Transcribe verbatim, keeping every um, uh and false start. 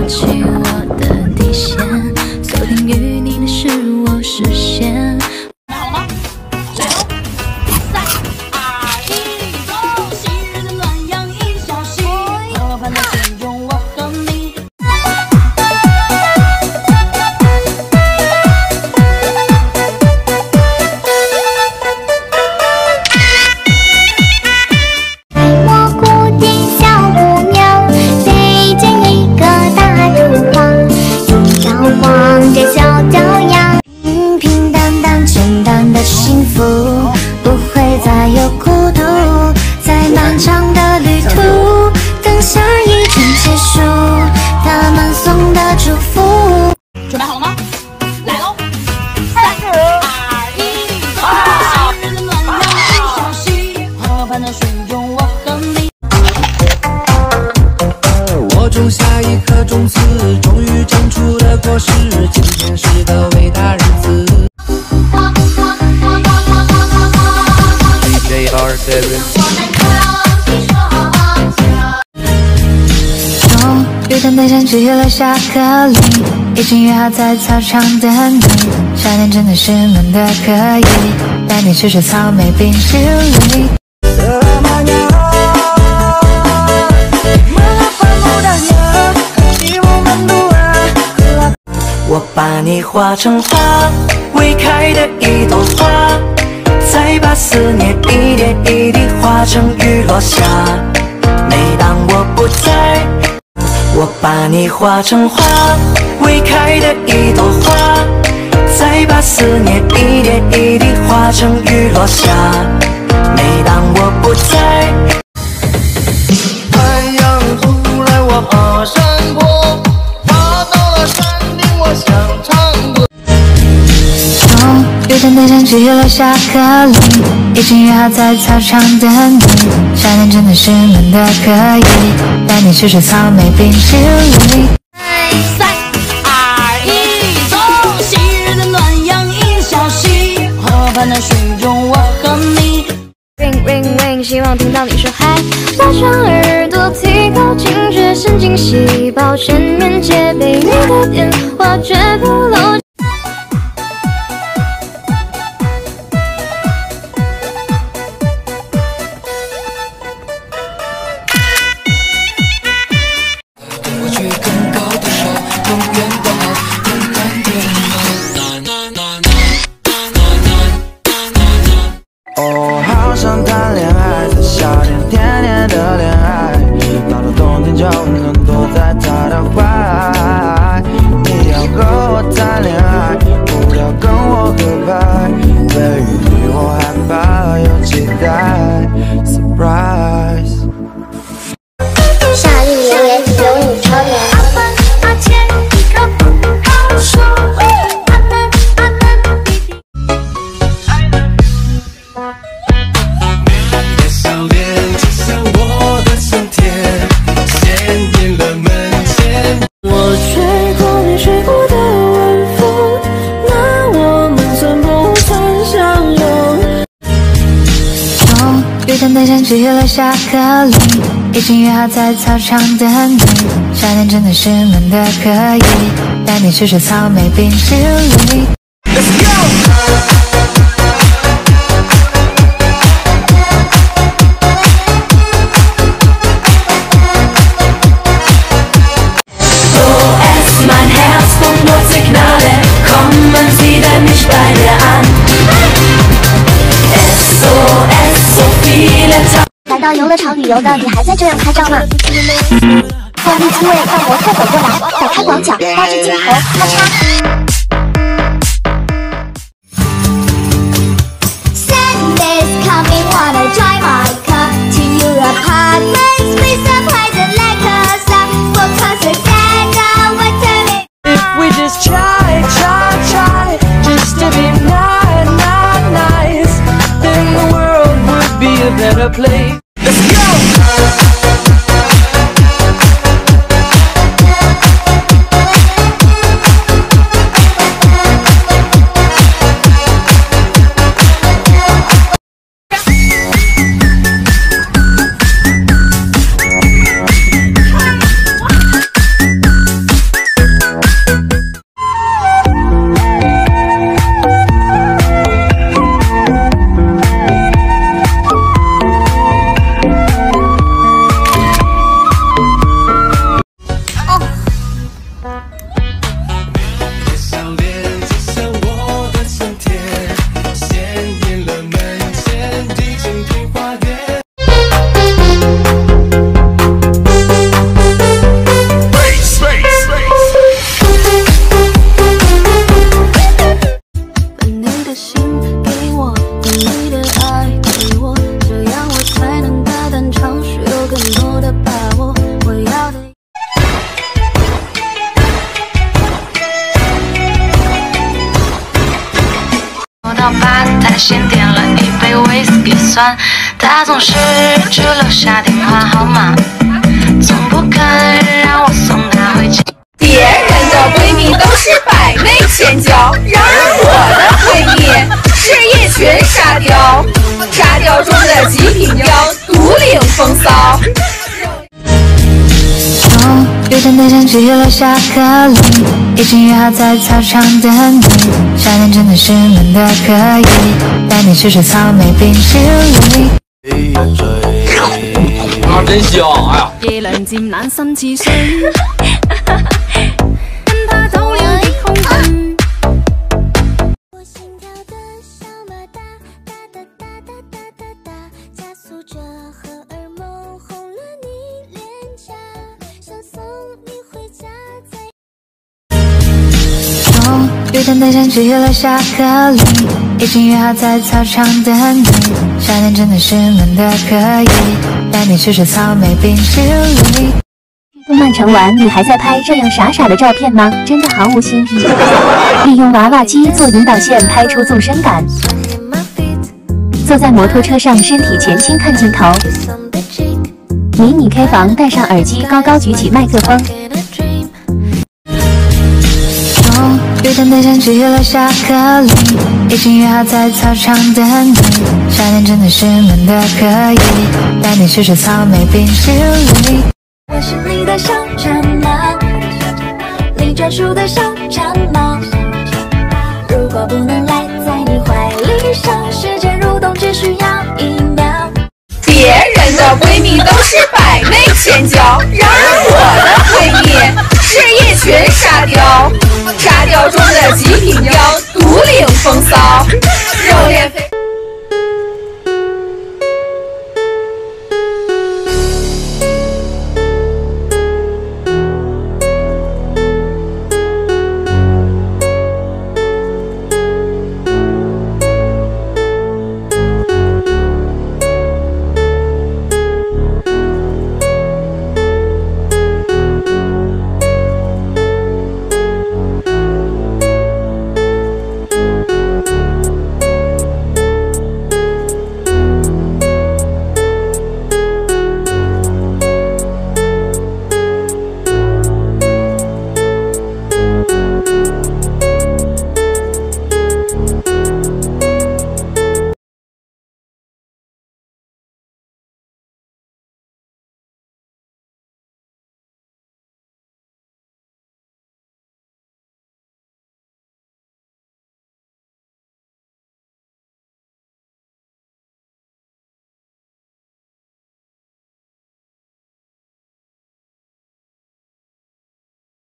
弃我的底线，锁定于你的是我视线。 好了吗？来喽！三二一，走！昔日的乱洋已消息，河畔的水中我和你。 幸福不会再有孤独，在漫长的旅途，等下一程结束，他们送的祝福。 准备好了吗？来喽！三二一，走！昔日的乱洋已消息，河畔的水中我和你。 我种下一颗种子，终于长出了果实，今天是个伟大日子。 终于等待相聚又留下颗粒，已经约好在操场等你。夏天真的是闷的可以，带你去吃草莓冰淇淋。 我把你画成花，未开的一朵花。 再把思念一点一滴化成雨落下。每当我不在，我把你画成花，未开的一朵花。再把思念一点一滴化成雨落下。每当我不在，太阳出来我爬山坡，爬到了山顶我想唱歌。 终于等待相聚又留下颗粒，已经约好在操场等你。夏天真的是闷的可以，带你去吃草莓冰淇淋。 三二一，走！昔日的乱洋已消息，河畔的水中我和你。 Ring ring ring， 希望听到你说嗨，拉长耳朵，提高警觉神经细胞，全面戒备，你的电话绝不漏。 哦，好想谈恋爱，在夏天甜甜的恋爱，到了冬天就能躲在他的怀。你要和我谈恋爱，不要跟我合拍，对于我害怕有期待 ，surprise。 夏日留言有你超甜。阿门阿牵一个不好说。阿门阿门弟弟。 你的笑脸就像我的春天，鲜艳了门前。 我吹过你吹过的晚风，那我们算不算相拥？ 终于等待相聚又留下颗粒，已经约好在操场等你。夏天真的是闷的可以，带你去吃草莓冰淇淋。Let's go！ 来到游乐场旅游的你还在这样拍照吗？坐立机位，让模特走过来，打开广角，拉至镜头，咔嚓。Sunday's coming, wanna drive my car to your apartment. Please surprise and let us up for concert and our turn. If we just try, try, try, just to be nice, nice, nice, then the world would be a better place. Let's go! 先点了一杯威士忌酸，他总是只留下电话号码，从不肯让我送他回家。 别人的闺蜜都是百媚千娇，然而我的闺蜜是一群沙雕，沙雕中的极品雕，独领风骚。 哦，有天太想去了下课铃，已经约好在操场等你。夏天真的是闷得可以，带你吃吃草莓冰淇淋。 啊，真香！哎呀， 夜涼漸冷心似水，跟他走了極空虛。 我心跳的小马达，哒哒哒哒哒哒哒，加速着荷尔蒙红了你脸颊，想送你回家再。 哦，有天太想去了下课铃，已经约好在操场等你。夏天真的是闷得可以，带你吃吃草莓冰淇淋。 动漫城完，你还在拍这样傻傻的照片吗？真的毫无新意。利用娃娃机做引导线，拍出纵深感。坐在摩托车上，身体前倾看镜头。迷你 K 房，戴上耳机，高高举起麦克风。 哦，有天太想去了下课铃，已经约好在操场等你。夏天真的是闷得可以，带你吃吃草莓冰淇淋。 我是你的小馋猫，你专属的小馋猫。如果不能赖在你怀里上，时间蠕动只需要一秒。 别人的闺蜜都是百媚千娇，然而我的闺蜜是一群沙雕，沙雕中的极品雕，独领风骚。